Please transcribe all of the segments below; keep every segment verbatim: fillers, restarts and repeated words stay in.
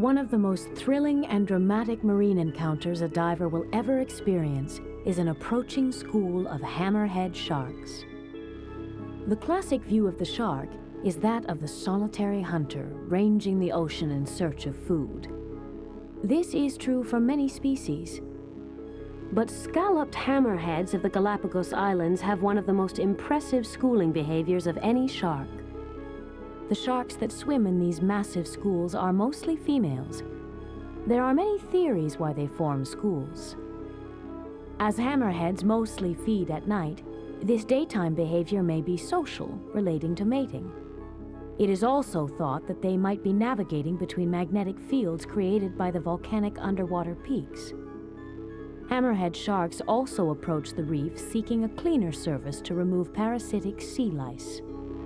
One of the most thrilling and dramatic marine encounters a diver will ever experience is an approaching school of hammerhead sharks. The classic view of the shark is that of the solitary hunter ranging the ocean in search of food. This is true for many species. But scalloped hammerheads of the Galapagos Islands have one of the most impressive schooling behaviors of any shark. The sharks that swim in these massive schools are mostly females. There are many theories why they form schools. As hammerheads mostly feed at night, this daytime behavior may be social, relating to mating. It is also thought that they might be navigating between magnetic fields created by the volcanic underwater peaks. Hammerhead sharks also approach the reef seeking a cleaner surface to remove parasitic sea lice.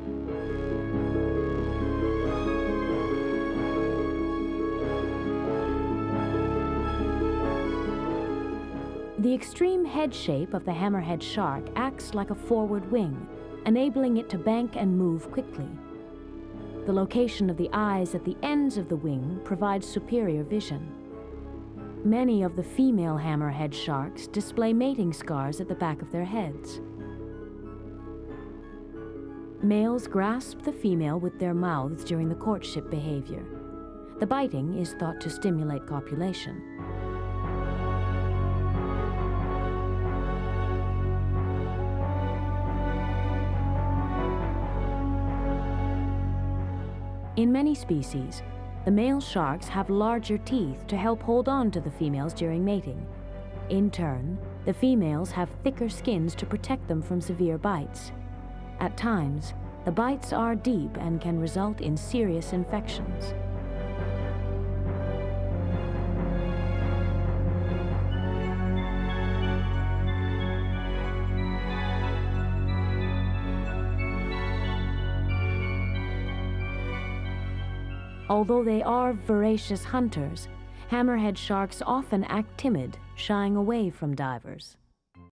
The extreme head shape of the hammerhead shark acts like a forward wing, enabling it to bank and move quickly. The location of the eyes at the ends of the wing provides superior vision. Many of the female hammerhead sharks display mating scars at the back of their heads. Males grasp the female with their mouths during the courtship behavior. The biting is thought to stimulate copulation. In many species, the male sharks have larger teeth to help hold on to the females during mating. In turn, the females have thicker skins to protect them from severe bites. At times, the bites are deep and can result in serious infections. Although they are voracious hunters, hammerhead sharks often act timid, shying away from divers.